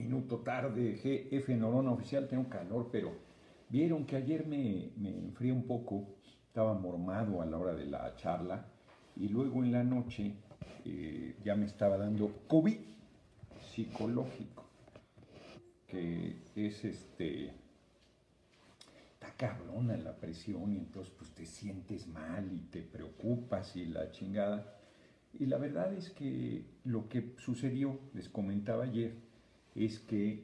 minuto tarde, GF Norona Oficial, tengo calor, pero vieron que ayer me enfrié un poco, estaba mormado a la hora de la charla y luego en la noche ya me estaba dando COVID psicológico, que es está cabrona la presión y entonces pues te sientes mal y te preocupas y la chingada. Y la verdad es que lo que sucedió, les comentaba ayer, es que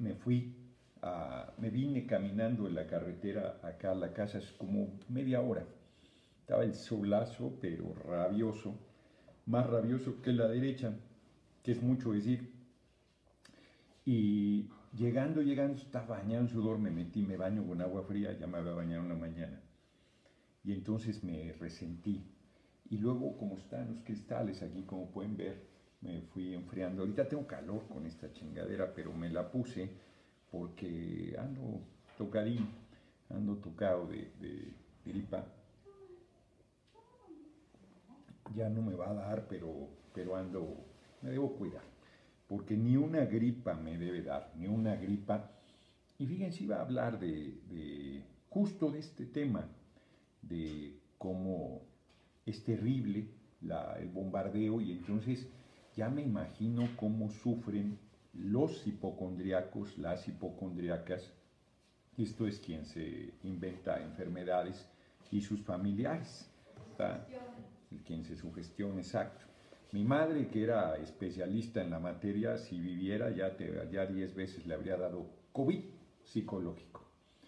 me vine caminando en la carretera acá a la casa, es como media hora. Estaba el solazo, pero rabioso, más rabioso que la derecha, que es mucho decir. Y llegando, estaba bañado en sudor, me baño con agua fría, ya me había bañado en la mañana. Y entonces me resentí. Y luego, como están los cristales aquí, como pueden ver, me fui enfriando. Ahorita tengo calor con esta chingadera, pero me la puse porque ando tocadín, ando tocado de gripa. Ya no me va a dar, pero me debo cuidar. Porque ni una gripa me debe dar, ni una gripa. Y fíjense, iba a hablar justo de este tema, de cómo es terrible el bombardeo y entonces ya me imagino cómo sufren los hipocondriacos, las hipocondriacas, esto es quien se inventa enfermedades y sus familiares, ¿está? Quien se sugestiona, exacto. Mi madre, que era especialista en la materia, si viviera ya 10 veces le habría dado COVID psicológico.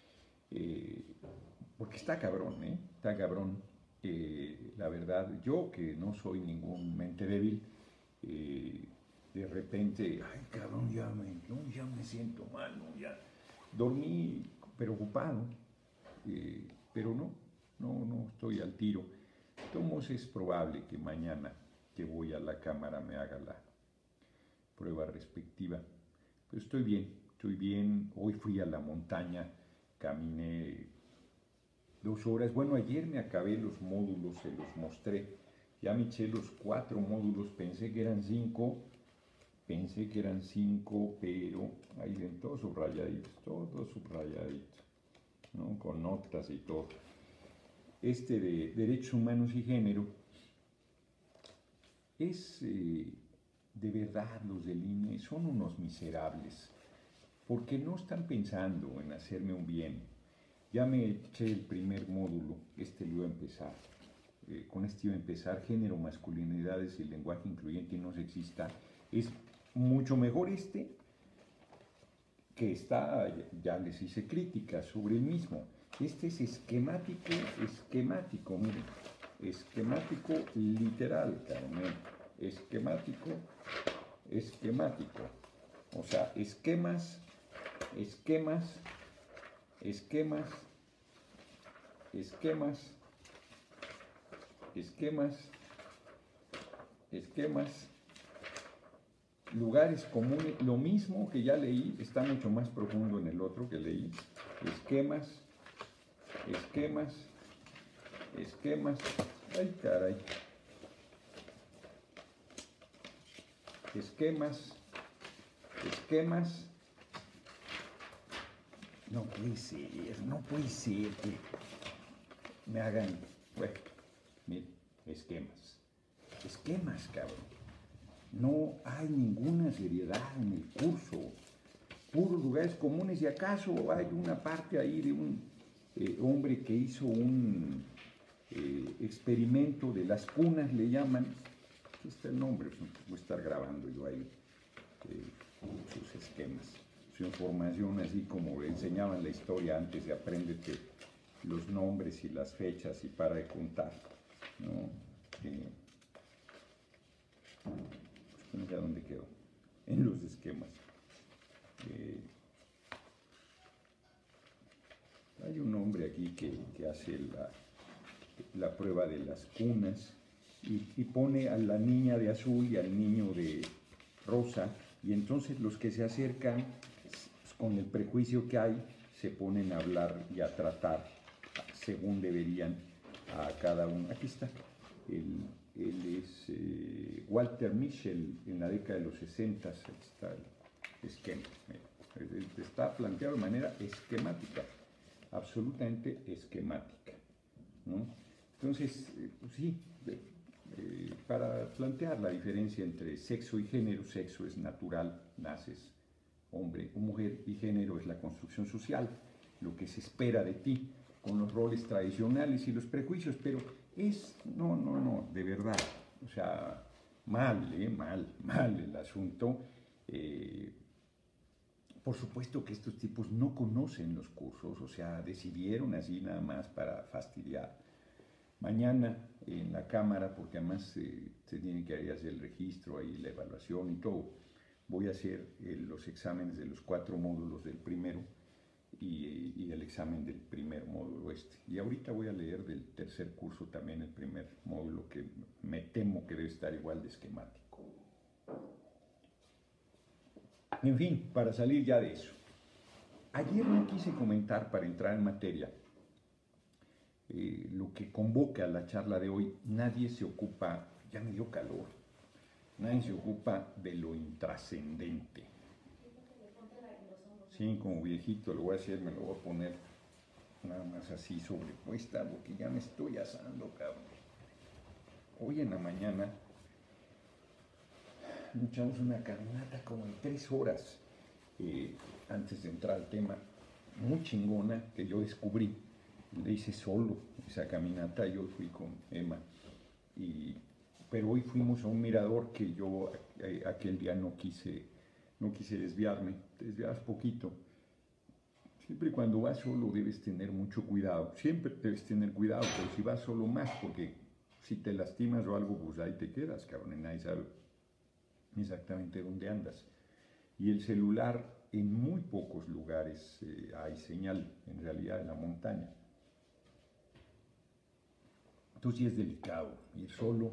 Porque está cabrón, ¿eh? Está cabrón. La verdad, yo que no soy ningún mente débil, de repente, ay cabrón, ya me siento mal, ¿no? Ya dormí preocupado, pero no estoy al tiro. Entonces es probable que mañana que voy a la cámara me haga la prueba respectiva. Pero estoy bien. Hoy fui a la montaña, caminé 2 horas. Bueno, ayer me acabé los módulos, se los mostré. Ya me eché los 4 módulos, pensé que eran 5, pero ahí ven todos subrayaditos, ¿no? Con notas y todo. De Derechos Humanos y Género es, de verdad, los del INE son unos miserables, porque no están pensando en hacerme un bien. Ya me eché el primer módulo, lo iba a empezar. Con este iba a empezar, género, masculinidades y lenguaje incluyente y no sexista. Es mucho mejor que está, ya les hice críticas sobre el mismo. Este es esquemático, miren, esquemático literal, Carmen, esquemático, o sea, esquemas, lugares comunes, lo mismo que ya leí, está mucho más profundo en el otro que leí, esquemas, ay caray, esquemas, no puede ser que me hagan, bueno, miren, esquemas, cabrón. No hay ninguna seriedad en el curso, puros lugares comunes, y acaso hay una parte ahí de un hombre que hizo un experimento de las cunas, le llaman, aquí está el nombre, voy a estar grabando yo ahí sus esquemas, su información, así como le enseñaban la historia antes de apréndete los nombres y las fechas y para de contar, ¿no? Pues ya dónde quedó, en los esquemas. Hay un hombre aquí que hace la prueba de las cunas y pone a la niña de azul y al niño de rosa, y entonces los que se acercan con el prejuicio que hay se ponen a hablar y a tratar según deberían a cada uno. Aquí está, él es Walter Mischel en la década de los 60, aquí está el esquema. está planteado de manera esquemática, absolutamente esquemática, ¿no? Entonces, pues sí, para plantear la diferencia entre sexo y género, sexo es natural, naces hombre o mujer, y género es la construcción social, lo que se espera de ti, con los roles tradicionales y los prejuicios, pero no, de verdad, o sea, mal el asunto. Por supuesto que estos tipos no conocen los cursos, o sea, decidieron así nada más para fastidiar. Mañana en la Cámara, porque además se tiene que hacer el registro, ahí la evaluación y todo, voy a hacer los exámenes de los 4 módulos del primero y el examen del primer módulo este. Y ahorita voy a leer del tercer curso también el primer módulo, que me temo que debe estar igual de esquemático. En fin, para salir ya de eso. Ayer no quise comentar, para entrar en materia, lo que convoca a la charla de hoy. Nadie se ocupa, ya me dio calor, nadie se ocupa de lo intrascendente. Sí, como viejito lo voy a hacer, me lo voy a poner nada más así sobrepuesta, porque ya me estoy asando, cabrón. Hoy en la mañana echamos una caminata como de 3 horas antes de entrar al tema, muy chingona, que yo descubrí. Le hice solo esa caminata, yo fui con Emma, pero hoy fuimos a un mirador que yo aquel día no quise desviarme. Te desviabas poquito. Siempre cuando vas solo debes tener mucho cuidado, siempre debes tener cuidado, pero si vas solo más, porque si te lastimas o algo, pues ahí te quedas, cabrón, y nadie sabe exactamente dónde andas. Y el celular, en muy pocos lugares hay señal, en realidad en la montaña. Entonces sí es delicado ir solo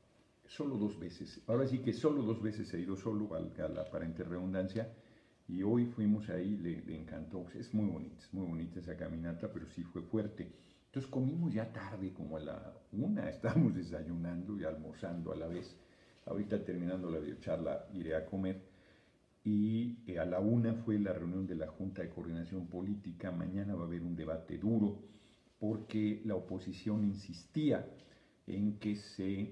2 veces. Ahora sí que solo 2 veces he ido solo, valga la aparente redundancia, y hoy fuimos ahí, le encantó. Es muy bonita esa caminata, pero sí fue fuerte. Entonces comimos ya tarde, como a la 1, estábamos desayunando y almorzando a la vez. Ahorita terminando la videocharla iré a comer. Y a la 1 fue la reunión de la Junta de Coordinación Política. Mañana va a haber un debate duro, porque la oposición insistía en que se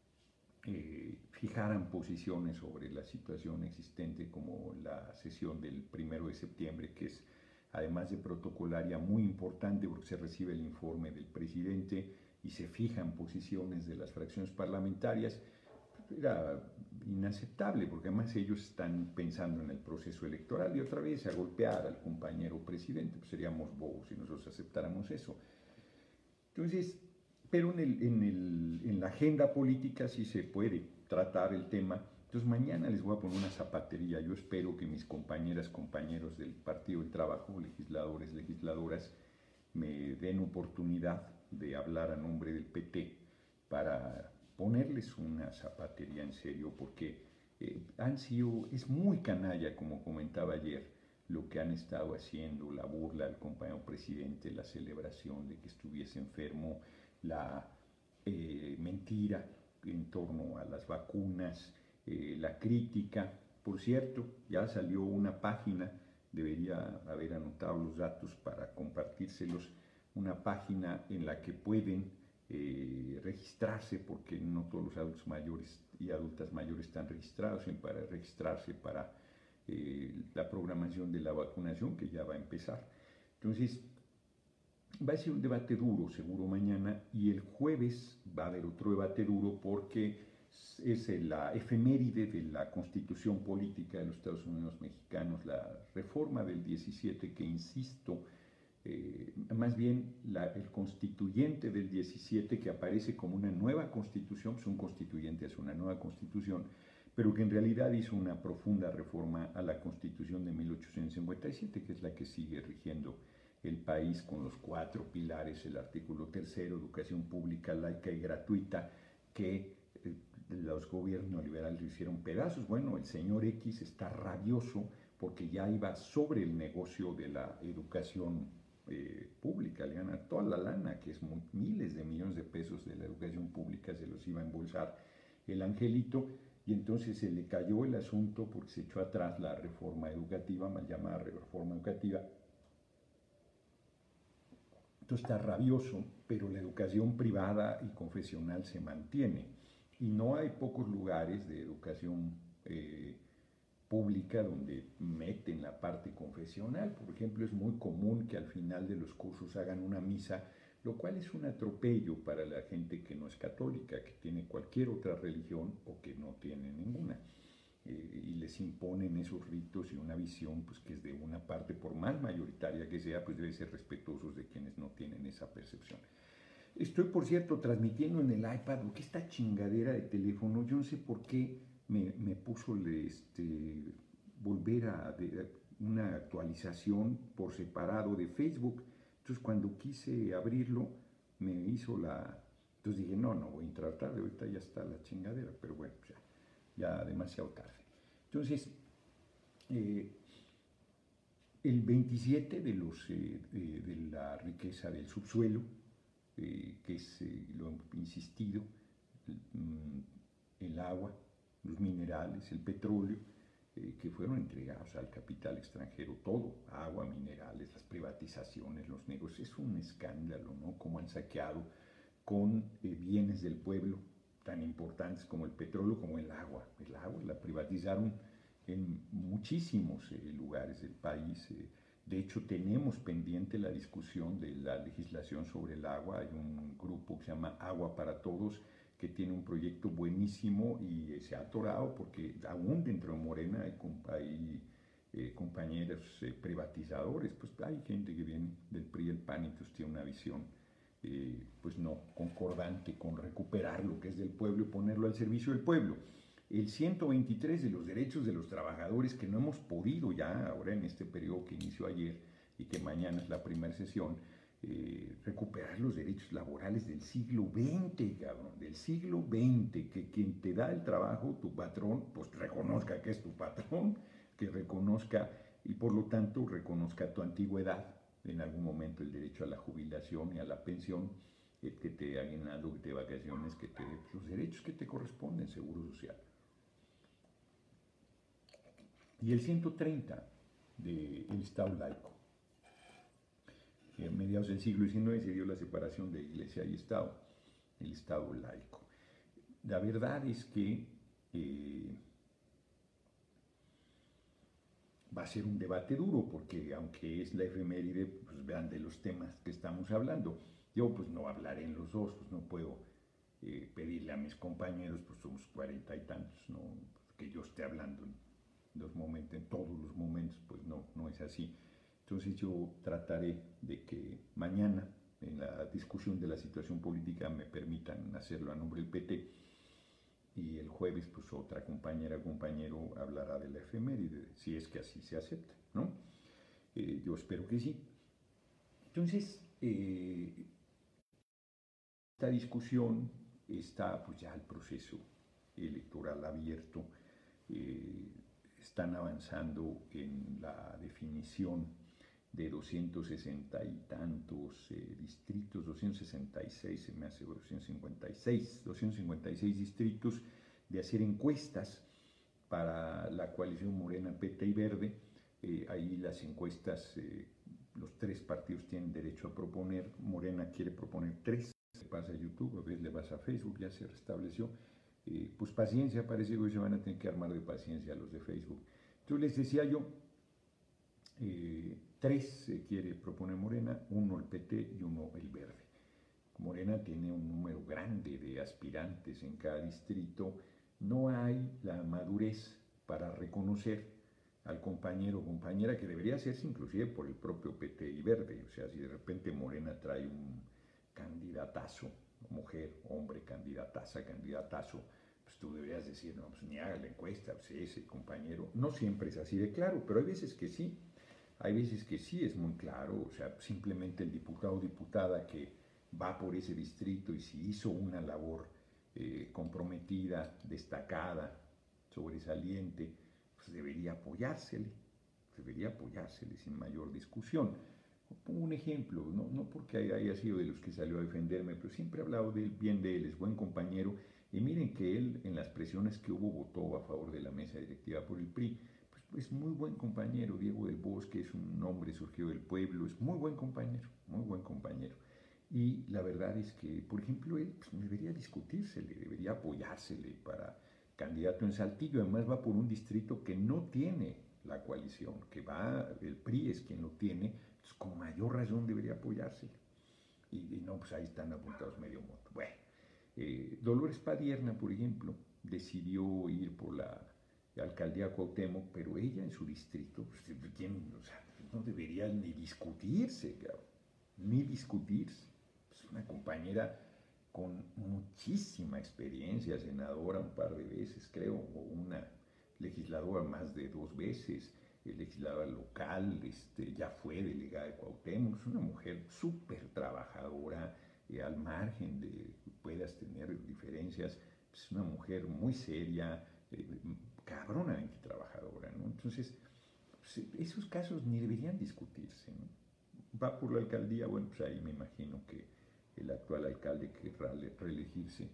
fijaran posiciones sobre la situación existente, como la sesión del 1 de septiembre, que es, además de protocolaria, muy importante porque se recibe el informe del presidente y se fijan posiciones de las fracciones parlamentarias. Era inaceptable, porque además ellos están pensando en el proceso electoral, y otra vez a golpear al compañero presidente, pues seríamos bobos si nosotros aceptáramos eso. Entonces, pero en la agenda política sí se puede tratar el tema. Entonces mañana les voy a poner una zapatería. Yo espero que mis compañeras, compañeros del Partido del Trabajo, legisladores, legisladoras, me den oportunidad de hablar a nombre del PT para ponerles una zapatería en serio, porque es muy canalla, como comentaba ayer, lo que han estado haciendo, la burla al compañero presidente, la celebración de que estuviese enfermo, la mentira en torno a las vacunas, la crítica. Por cierto, ya salió una página, debería haber anotado los datos para compartírselos, una página en la que pueden registrarse, porque no todos los adultos mayores y adultas mayores están registrados, para registrarse para la programación de la vacunación, que ya va a empezar. Entonces, va a ser un debate duro seguro mañana, y el jueves va a haber otro debate duro, porque es la efeméride de la Constitución Política de los Estados Unidos Mexicanos, la reforma del 17, que insisto, más bien el constituyente del 17, que aparece como una nueva constitución, pues un constituyente hace una nueva constitución, pero que en realidad hizo una profunda reforma a la Constitución de 1857, que es la que sigue rigiendo el país, con los 4 pilares: el artículo 3, educación pública, laica y gratuita, que los gobiernos neoliberales lo hicieron pedazos. Bueno, el señor X está rabioso porque ya iba sobre el negocio de la educación pública, le gana toda la lana, que es miles de millones de pesos de la educación pública, se los iba a embolsar el angelito. y entonces se le cayó el asunto porque se echó atrás la reforma educativa, mal llamada reforma educativa. Entonces está rabioso, pero la educación privada y confesional se mantiene. Y no hay pocos lugares de educación pública donde meten la parte confesional. Por ejemplo, es muy común que al final de los cursos hagan una misa, lo cual es un atropello para la gente que no es católica, que tiene cualquier otra religión o que no tiene ninguna. Y les imponen esos ritos y una visión pues, que es de una parte, por más mayoritaria que sea, pues debe ser respetuosos de quienes no tienen esa percepción. Estoy, por cierto, transmitiendo en el iPad, porque esta chingadera de teléfono, yo no sé por qué me puso volver a una actualización por separado de Facebook. Entonces, cuando quise abrirlo, me hizo la... Entonces dije, no voy a entrar tarde, ahorita ya está la chingadera, pero bueno, ya demasiado tarde. Entonces, el 27 de la riqueza del subsuelo, que es, lo he insistido, el agua, los minerales, el petróleo, que fueron entregados al capital extranjero, todo, agua, minerales, las privatizaciones, los negocios, es un escándalo, ¿no? Cómo han saqueado con bienes del pueblo tan importantes como el petróleo, como el agua. El agua la privatizaron en muchísimos lugares del país. De hecho, tenemos pendiente la discusión de la legislación sobre el agua. Hay un grupo que se llama Agua para Todos, que tiene un proyecto buenísimo y se ha atorado porque aún dentro de Morena hay compañeros privatizadores. Pues hay gente que viene del PRI y el PAN y entonces tiene una visión pues no concordante con recuperar lo que es del pueblo y ponerlo al servicio del pueblo. El 123 de los derechos de los trabajadores que no hemos podido ya ahora en este periodo que inició ayer y que mañana es la primera sesión, recuperar los derechos laborales del siglo XX, cabrón, del siglo XX, que quien te da el trabajo, tu patrón, pues reconozca que es tu patrón, que reconozca y por lo tanto reconozca tu antigüedad, en algún momento el derecho a la jubilación y a la pensión, que te aguinaldo, que te vacaciones, que te los derechos que te corresponden, seguro social. Y el 130 del Estado laico. A mediados del siglo XIX se dio la separación de Iglesia y Estado, el Estado laico. La verdad es que va a ser un debate duro, porque aunque es la efeméride, pues vean de los temas que estamos hablando. Yo pues no hablaré en los dos, pues no puedo pedirle a mis compañeros, pues somos 40 y tantos, ¿no? Que yo esté hablando en todos los momentos, pues no es así. Entonces yo trataré de que mañana, en la discusión de la situación política, me permitan hacerlo a nombre del PT, y el jueves pues otra compañera o compañero hablará de la efeméride, si es que así se acepta, ¿no? Yo espero que sí. Entonces, esta discusión está pues ya el proceso electoral abierto, están avanzando en la definición de 260 y tantos distritos, 266, se me hace 256 distritos, de hacer encuestas para la coalición Morena, PT y Verde. Ahí las encuestas, los tres partidos tienen derecho a proponer. Morena quiere proponer tres. Le vas a YouTube, a veces le vas a Facebook, ya se restableció. Pues paciencia, parece que hoy se van a tener que armar de paciencia los de Facebook. Entonces les decía yo, tres quiere proponer Morena, uno el PT y uno el Verde. Morena tiene un número grande de aspirantes en cada distrito. No hay la madurez para reconocer al compañero o compañera, que debería hacerse inclusive por el propio PT y Verde. O sea, si de repente Morena trae un candidatazo, mujer, hombre, candidatazo, pues tú deberías decir, no, pues ni haga la encuesta, pues ese compañero. No siempre es así de claro, pero hay veces que sí. Hay veces que sí es muy claro, o sea, simplemente el diputado o diputada que va por ese distrito y si hizo una labor comprometida, destacada, sobresaliente, pues debería apoyársele sin mayor discusión. Pongo un ejemplo, no porque haya sido de los que salió a defenderme, pero siempre he hablado del bien de él, es buen compañero Y miren que él, en las presiones que hubo, votó a favor de la mesa directiva por el PRI. Pues muy buen compañero, Diego del Bosque es un hombre surgido del pueblo, es muy buen compañero, muy buen compañero. Y la verdad es que, por ejemplo, él pues, debería discutírsele, debería apoyársele para candidato en Saltillo. Además va por un distrito que no tiene la coalición, que va, el PRI es quien lo tiene, entonces con mayor razón debería apoyársele. Y no, pues ahí están apuntados medio moto. Bueno, Dolores Padierna, por ejemplo, decidió ir por la alcaldía Cuauhtémoc, pero ella en su distrito, pues, ¿quién? O sea, no debería ni discutirse, cabrón, ni discutirse. Es una compañera con muchísima experiencia, senadora un par de veces, creo, o una legisladora más de 2 veces, legisladora local, ya fue delegada de Cuauhtémoc, es una mujer súper trabajadora, al margen de que puedas tener diferencias, es una mujer muy seria, cabronamente trabajadora, ¿no? Entonces, pues, esos casos ni deberían discutirse, ¿no? Va por la alcaldía, bueno, pues ahí me imagino que el actual alcalde querrá reelegirse,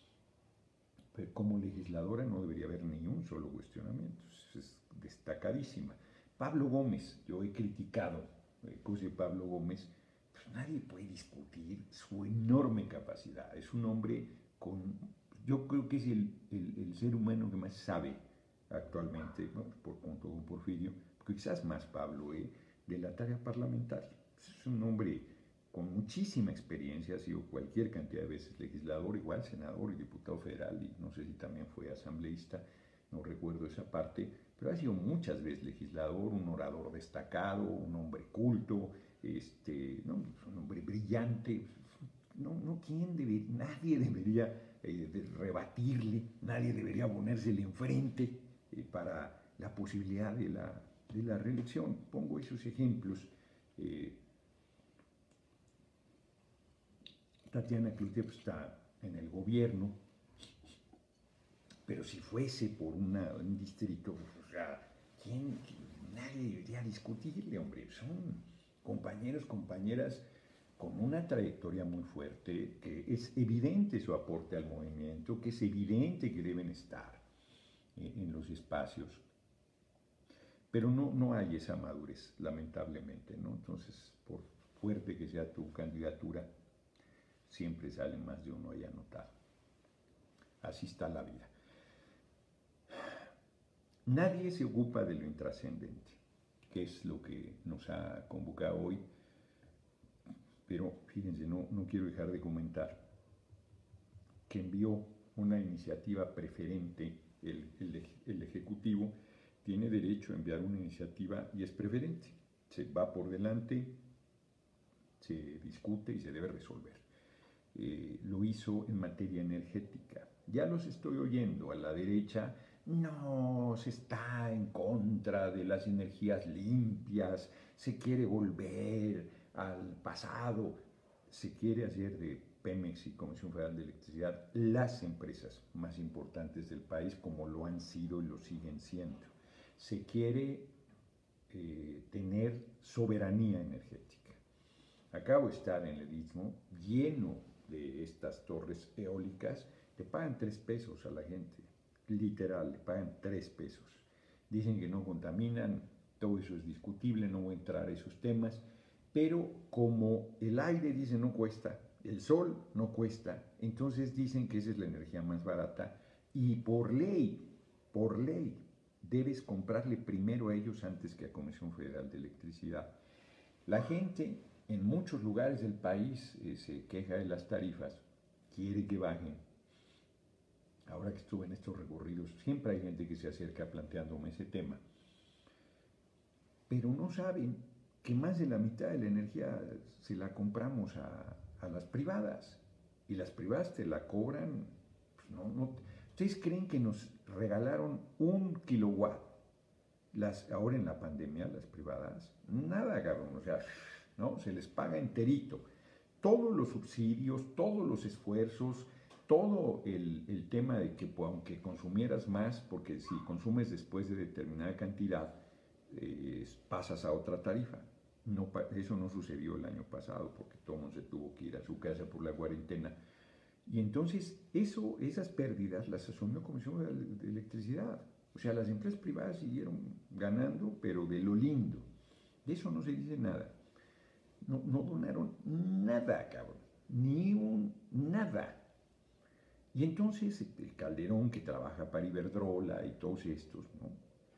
pero como legisladora no debería haber ni un solo cuestionamiento, es destacadísima. Pablo Gómez, yo he criticado cosas de Pablo Gómez, pues nadie puede discutir su enorme capacidad, es un hombre con, yo creo que es el ser humano que más sabe actualmente, ¿no? Por junto con Porfirio, quizás más Pablo, de la tarea parlamentaria. Es un hombre con muchísima experiencia, ha sido cualquier cantidad de veces legislador, igual senador y diputado federal, y no sé si también fue asambleísta, no recuerdo esa parte, pero ha sido muchas veces legislador, un orador destacado, un hombre culto, ¿no? Un hombre brillante. No, nadie debería rebatirle, nadie debería ponérsele enfrente para la posibilidad de la reelección. Pongo esos ejemplos. Tatiana Cloutier pues, está en el gobierno, pero si fuese por un distrito, o sea, nadie debería discutirle, hombre. Son compañeros, compañeras con una trayectoria muy fuerte, que es evidente su aporte al movimiento, que es evidente que deben estar en los espacios, pero no hay esa madurez, lamentablemente, ¿no? Entonces, por fuerte que sea tu candidatura, siempre sale más de uno ahí anotado. Así está la vida. Nadie se ocupa de lo intrascendente, que es lo que nos ha convocado hoy, pero fíjense, no quiero dejar de comentar que envió una iniciativa preferente, el Ejecutivo tiene derecho a enviar una iniciativa y es preferente, se va por delante, se discute y se debe resolver. Lo hizo en materia energética. Ya los estoy oyendo a la derecha, no, se está en contra de las energías limpias, se quiere volver al pasado, se quiere hacer de Pemex y Comisión Federal de Electricidad las empresas más importantes del país, como lo han sido y lo siguen siendo. Se quiere tener soberanía energética. Acabo de estar en el Istmo lleno de estas torres eólicas, le pagan 3 pesos a la gente, literal, le pagan 3 pesos. Dicen que no contaminan, todo eso es discutible, no voy a entrar a esos temas, pero como el aire dice no cuesta, el sol no cuesta, entonces dicen que esa es la energía más barata y por ley, debes comprarle primero a ellos antes que a Comisión Federal de Electricidad. La gente en muchos lugares del país se queja de las tarifas, quiere que bajen. Ahora que estuve en estos recorridos, siempre hay gente que se acerca planteándome ese tema. Pero no saben que más de la mitad de la energía se la compramos a las privadas. Y las privadas te la cobran, pues no. ¿Ustedes creen que nos regalaron 1 kilowatt ahora en la pandemia, las privadas? Nada, cabrón, o sea, ¿no? Se les paga enterito. Todos los subsidios, todos los esfuerzos, todo el tema de que aunque consumieras más, porque si consumes después de determinada cantidad, pasas a otra tarifa. Eso no sucedió el año pasado porque todo el mundo se tuvo que ir a su casa por la cuarentena. Y entonces esas pérdidas las asumió Comisión de Electricidad. O sea, las empresas privadas siguieron ganando, pero de lo lindo. De eso no se dice nada. No donaron nada, cabrón. Nada. Y entonces el Calderón, que trabaja para Iberdrola y todos estos, ¿no?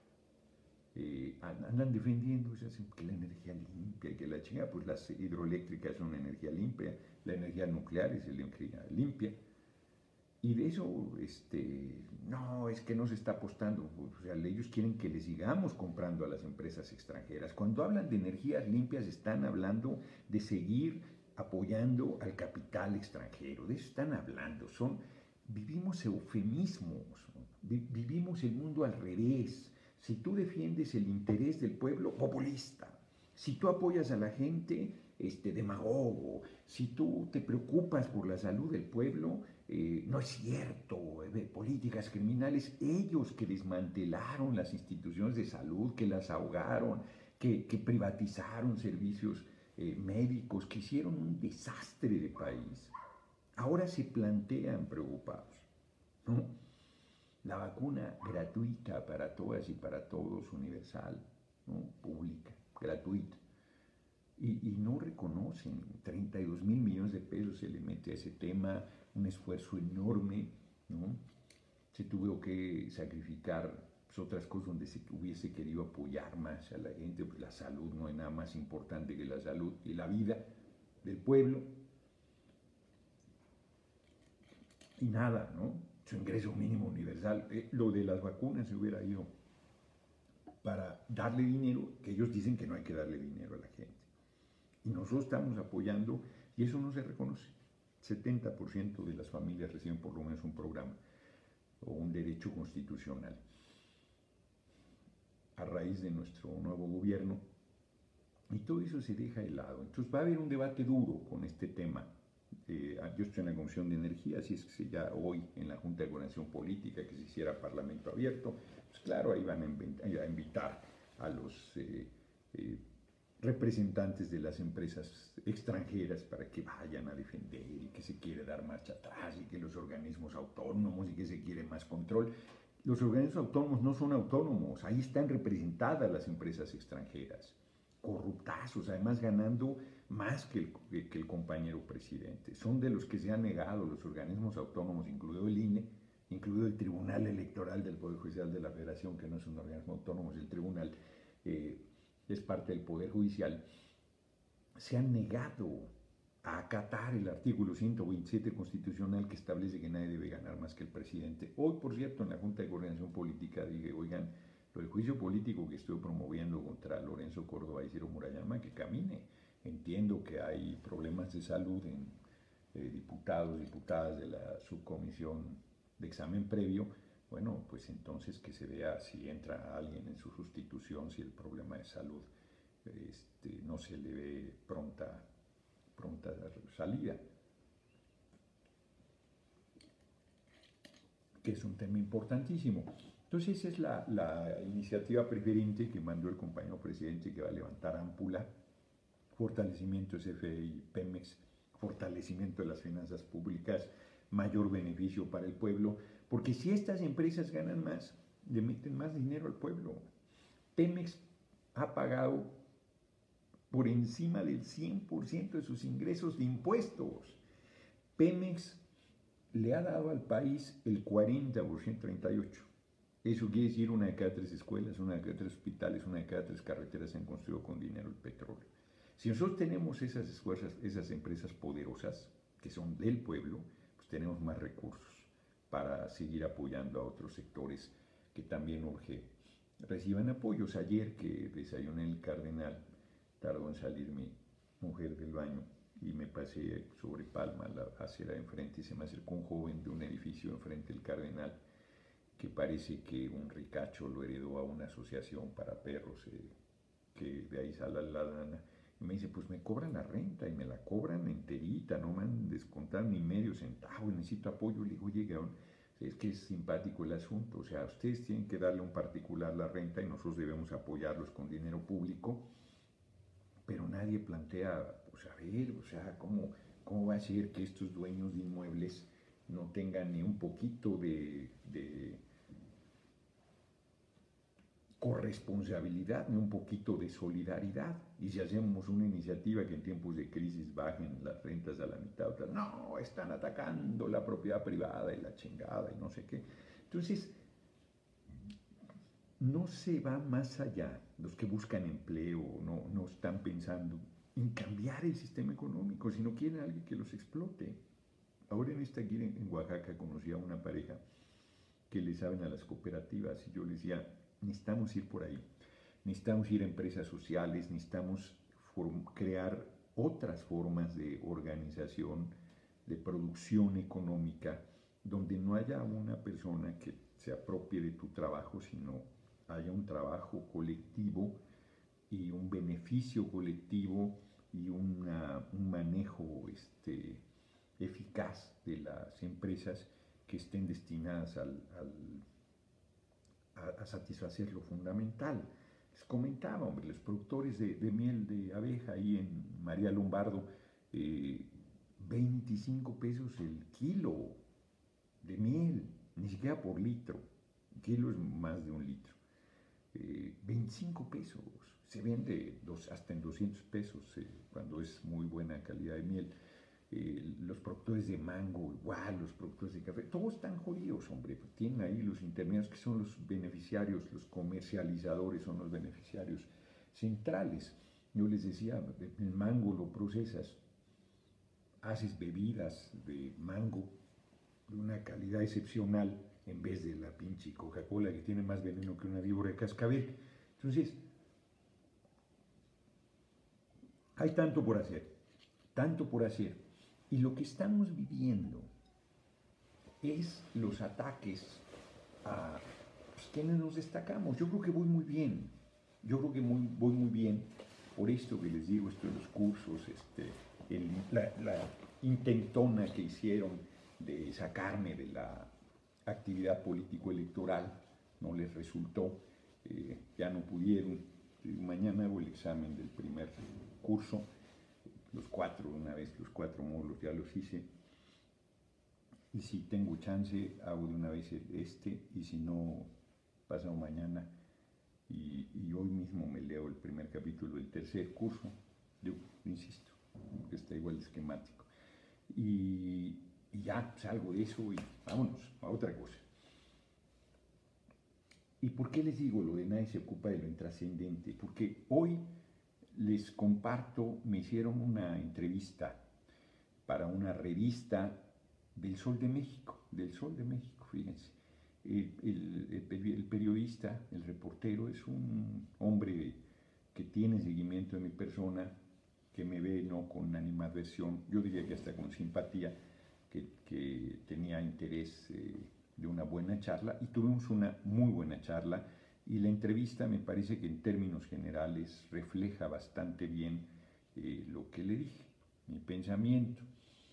Andan defendiendo que la energía limpia y que la chingada, pues las hidroeléctricas son energía limpia, la energía nuclear es energía limpia. Y de eso, no, es que no se está apostando. O sea, ellos quieren que le sigamos comprando a las empresas extranjeras. Cuando hablan de energías limpias, están hablando de seguir apoyando al capital extranjero. De eso están hablando. Vivimos eufemismos, ¿no? Vivimos el mundo al revés. Si tú defiendes el interés del pueblo, populista. Si tú apoyas a la gente, demagogo. Si tú te preocupas por la salud del pueblo, no es cierto. Políticas criminales, ellos que desmantelaron las instituciones de salud, que las ahogaron, que privatizaron servicios médicos, que hicieron un desastre de país, ahora se plantean preocupados, ¿no? La vacuna gratuita para todas y para todos, universal, ¿no? Pública, gratuita. Y no reconocen, 32,000 millones de pesos se le mete a ese tema, un esfuerzo enorme, ¿no? Se tuvo que sacrificar pues, otras cosas donde se hubiese querido apoyar más a la gente, pues la salud no hay nada más importante que la salud y la vida del pueblo. Y nada, ¿no? Su ingreso mínimo universal. Lo de las vacunas se hubiera ido para darle dinero, que ellos dicen que no hay que darle dinero a la gente. Y nosotros estamos apoyando, y eso no se reconoce. 70% de las familias reciben por lo menos un programa o un derecho constitucional. A raíz de nuestro nuevo gobierno, y todo eso se deja de lado. Entonces va a haber un debate duro con este tema. Yo estoy en la Comisión de Energía, así es que ya hoy en la Junta de Coordinación Política que se hiciera Parlamento Abierto, pues claro, ahí van a invitar a los representantes de las empresas extranjeras para que vayan a defender y que se quiere dar marcha atrás y que los organismos autónomos y que se quiere más control. Los organismos autónomos no son autónomos, ahí están representadas las empresas extranjeras, corruptazos, además ganando más que el compañero presidente. Son de los que se han negado los organismos autónomos, incluido el INE, incluido el Tribunal Electoral del Poder Judicial de la Federación, que no es un organismo autónomo, es el tribunal, es parte del Poder Judicial, se han negado a acatar el artículo 127 constitucional que establece que nadie debe ganar más que el presidente. Hoy, por cierto, en la Junta de Coordinación Política dije, oigan, lo del juicio político que estoy promoviendo contra Lorenzo Córdoba y Ciro Murayama, que camine. Entiendo que hay problemas de salud en diputados, diputadas de la subcomisión de examen previo. Bueno, pues entonces que se vea si entra alguien en su sustitución, si el problema de salud no se le ve pronta salida, que es un tema importantísimo. Entonces esa es la iniciativa preferente que mandó el compañero presidente, que va a levantar ámpula, fortalecimiento de CFE y Pemex, fortalecimiento de las finanzas públicas, mayor beneficio para el pueblo, porque si estas empresas ganan más, le meten más dinero al pueblo. Pemex ha pagado por encima del 100% de sus ingresos de impuestos. Pemex le ha dado al país el 40%, 38%. Eso quiere decir una de cada 3 escuelas, una de cada 3 hospitales, una de cada 3 carreteras se han construido con dinero el petróleo. Si nosotros tenemos esas empresas poderosas que son del pueblo, pues tenemos más recursos para seguir apoyando a otros sectores que también urge reciban apoyos. Ayer que desayuné en el Cardenal, tardó en salir mi mujer del baño y me pasé sobre Palma, la acera de enfrente, y se me acercó un joven de un edificio enfrente del Cardenal que parece que un ricacho lo heredó a una asociación para perros, que de ahí sale la lana. Y me dice, pues me cobran la renta y me la cobran enterita, no me han descontado ni medio centavo, necesito apoyo. Le digo, oye, es que es simpático el asunto, o sea, ustedes tienen que darle a un particular la renta y nosotros debemos apoyarlos con dinero público, pero nadie plantea, pues a ver, o sea, ¿cómo va a ser que estos dueños de inmuebles no tengan ni un poquito de corresponsabilidad, ni un poquito de solidaridad. Y si hacemos una iniciativa que en tiempos de crisis bajen las rentas a la mitad, otras, no, están atacando la propiedad privada y la chingada y no sé qué. Entonces, no se va más allá. Los que buscan empleo no están pensando en cambiar el sistema económico, sino quieren a alguien que los explote. Ahora en esta gira en Oaxaca conocí a una pareja que le saben a las cooperativas y yo les decía, necesitamos ir por ahí, necesitamos ir a empresas sociales, necesitamos crear otras formas de organización, de producción económica, donde no haya una persona que se apropie de tu trabajo, sino haya un trabajo colectivo y un beneficio colectivo y un manejo eficaz de las empresas que estén destinadas a satisfacer lo fundamental. Les comentaba, hombre, los productores de miel de abeja ahí en María Lombardo, 25 pesos el kilo de miel, ni siquiera por litro, el kilo es más de un litro. 25 pesos, se vende hasta en 200 pesos cuando es muy buena calidad de miel. Los productores de mango, igual, los productores de café, todos están jodidos, hombre. Tienen ahí los intermediarios que son los beneficiarios, los comercializadores son los beneficiarios centrales. Yo les decía, el mango lo procesas, haces bebidas de mango de una calidad excepcional en vez de la pinche Coca-Cola que tiene más veneno que una víbora de cascabel. Entonces, hay tanto por hacer, tanto por hacer. Y lo que estamos viviendo es los ataques a quienes nos destacamos. Yo creo que voy muy bien. Yo creo que voy muy bien por esto que les digo, esto de los cursos, la intentona que hicieron de sacarme de la actividad político-electoral, no les resultó, ya no pudieron. Mañana hago el examen del primer curso, los 4 una vez, los 4 módulos ya los hice, y si tengo chance hago de una vez y si no, pasado mañana y hoy mismo me leo el primer capítulo del tercer curso. Yo insisto, que está igual esquemático, y ya salgo de eso y vámonos a otra cosa. ¿Y por qué les digo lo de nadie se ocupa de lo intrascendente? Porque hoy les comparto, me hicieron una entrevista para una revista del Sol de México, fíjense. El periodista, el reportero, es un hombre que tiene seguimiento de mi persona, que me ve no con animadversión, yo diría que hasta con simpatía, que tenía interés de una buena charla, y tuvimos una muy buena charla, y la entrevista me parece que en términos generales refleja bastante bien lo que le dije, mi pensamiento.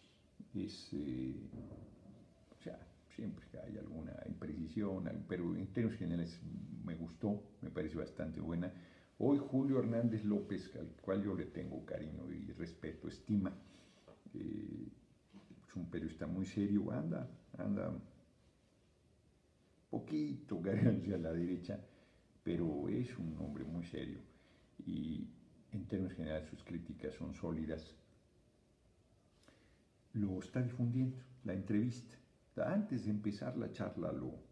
O sea, siempre hay alguna imprecisión, pero en términos generales me gustó, me parece bastante buena. Hoy Julio Hernández López, al cual yo le tengo cariño y respeto, estima, es un periodista muy serio, anda poquito hacia la derecha, pero es un hombre muy serio y en términos generales sus críticas son sólidas. Lo está difundiendo, la entrevista. Antes de empezar la charla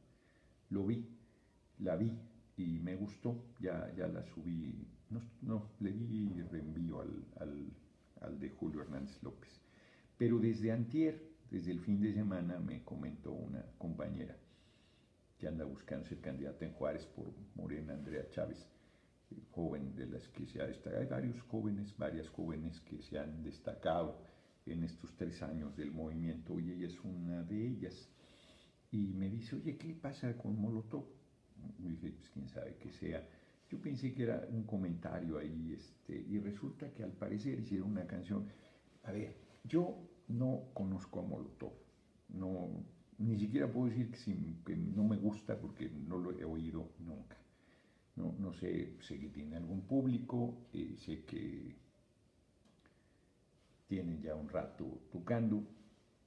la vi y me gustó, ya la subí, le di reenvío al de Julio Hernández López. Pero desde antier, desde el fin de semana, me comentó una compañera que anda buscando ser candidata en Juárez por Morena, Andrea Chávez, joven de las que se ha destacado. Hay varias jóvenes que se han destacado en estos 3 años del movimiento, y ella es una de ellas. Y me dice, oye, ¿qué pasa con Molotov? Y dije, pues quién sabe qué sea. Yo pensé que era un comentario ahí, y resulta que al parecer hicieron una canción. A ver, yo no conozco a Molotov, ni siquiera puedo decir que no me gusta porque no lo he oído nunca. No sé que tiene algún público, sé que tienen ya un rato tocando,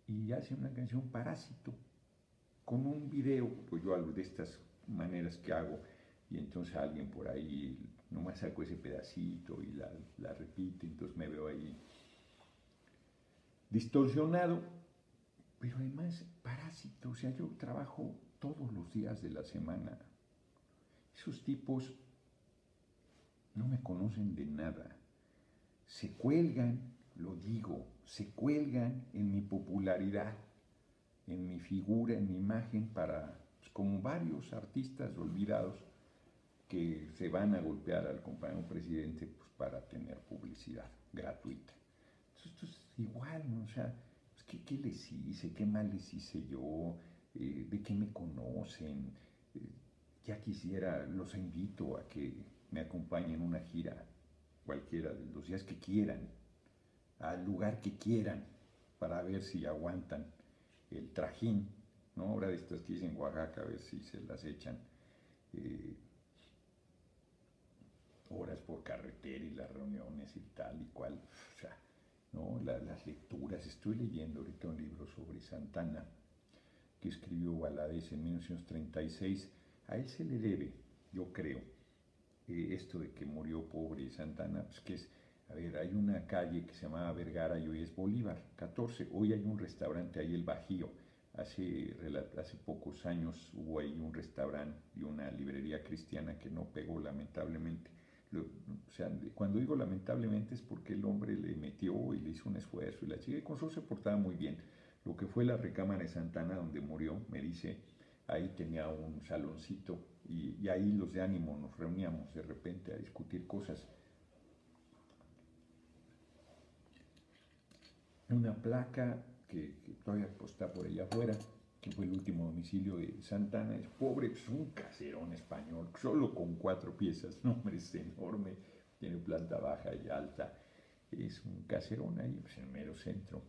y hace una canción Parásito, con un video, pues yo hablo de estas maneras que hago, y entonces alguien por ahí nomás saco ese pedacito y la repite, entonces me veo ahí distorsionado, pero además parásito, o sea, yo trabajo todos los días de la semana. Esos tipos no me conocen de nada. Se cuelgan, lo digo, se cuelgan en mi popularidad, en mi figura, en mi imagen, para, pues, como varios artistas olvidados que se van a golpear al compañero presidente, pues, para tener publicidad gratuita. Entonces, esto es igual, ¿no? O sea, pues, ¿qué les hice? ¿Qué mal les hice yo? ¿De qué me conocen? Eh, ya quisiera, los invito a que me acompañen en una gira, cualquiera de los días que quieran, al lugar que quieran, para ver si aguantan el trajín, ¿no? Ahora de estas que dicen Oaxaca, a ver si se las echan. Eh, Horas por carretera y las reuniones y tal y cual, o sea, ¿no? Las lecturas. Estoy leyendo ahorita un libro sobre Santana que escribió Valadez en 1936. A él se le debe, yo creo, esto de que murió pobre Santana, pues que es, a ver, hay una calle que se llamaba Vergara y hoy es Bolívar, 14. Hoy hay un restaurante ahí, El Bajío. Hace pocos años hubo ahí un restaurante y una librería cristiana que no pegó, lamentablemente. O sea, cuando digo lamentablemente es porque el hombre le metió y le hizo un esfuerzo y la chica con eso se portaba muy bien. Lo que fue la recámara de Santana donde murió, me dice, ahí tenía un saloncito y ahí los de ánimo nos reuníamos de repente a discutir cosas. Una placa que todavía pues, está por allá afuera, que fue el último domicilio de Santana, es pobre, es un caserón español, solo con 4 piezas, no, hombre, es enorme, tiene planta baja y alta, es un caserón ahí, pues en el mero centro.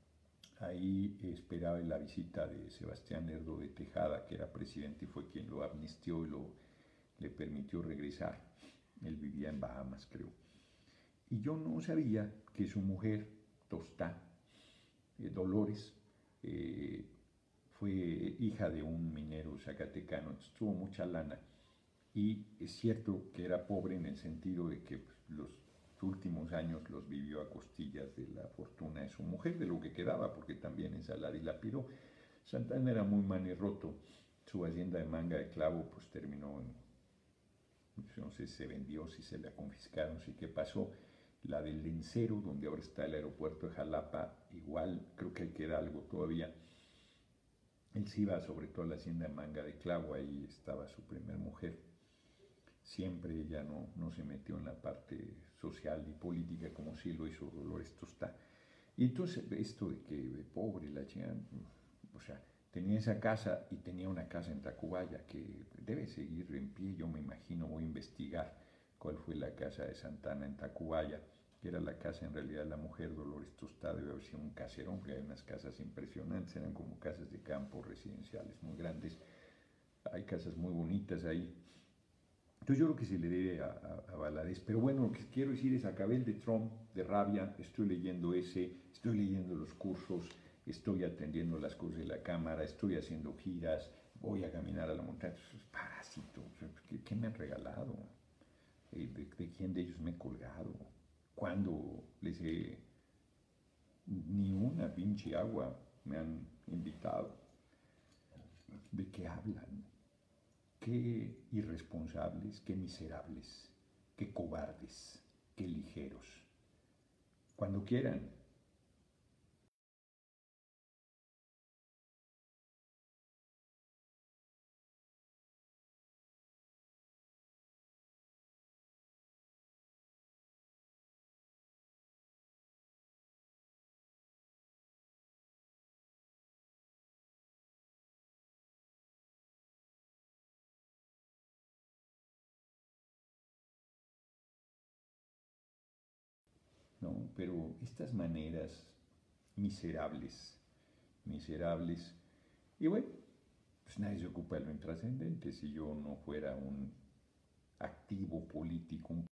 Ahí esperaba la visita de Sebastián Lerdo de Tejada, que era presidente y fue quien lo amnistió y le permitió regresar. Él vivía en Bahamas, creo. Y yo no sabía que su mujer, Tostá, Dolores, eh, fue hija de un minero zacatecano, tuvo mucha lana. Y es cierto que era pobre en el sentido de que pues, los últimos años los vivió a costillas de la fortuna de su mujer, de lo que quedaba, porque también en la dilapidó. Santana era muy manirroto. Su hacienda de Manga de Clavo pues terminó en, no sé si se vendió, si se la confiscaron, si qué pasó. La del Lencero, donde ahora está el aeropuerto de Jalapa, igual creo que ahí queda algo todavía. Él se iba sobre todo a la hacienda de Manga de Clavo, ahí estaba su primer mujer. Siempre ella no se metió en la parte social y política como sí lo hizo Dolores Tostá. Y entonces esto de que pobre la chica, o sea, tenía esa casa y tenía una casa en Tacubaya que debe seguir en pie, yo me imagino, voy a investigar cuál fue la casa de Santana en Tacubaya, que era la casa en realidad de la mujer Dolores Tostá, debe haber sido un caserón, porque hay unas casas impresionantes, eran como casas de campo residenciales muy grandes, hay casas muy bonitas ahí. Entonces yo creo que se le debe a Valadez. Pero bueno, lo que quiero decir es, acabé el de Trump, de rabia, estoy leyendo ese, estoy leyendo los cursos, estoy atendiendo las cosas de la Cámara, estoy haciendo giras, voy a caminar a la montaña. Eso es parásito. ¿Qué me han regalado? ¿De quién de ellos me he colgado? ¿Cuándo les he... Ni una pinche agua me han invitado? ¿De qué hablan? Qué irresponsables, qué miserables, qué cobardes, qué ligeros. Cuando quieran, ¿no? Pero estas maneras miserables, miserables, y bueno, pues nadie se ocupa de lo intrascendente. Si yo no fuera un activo político, un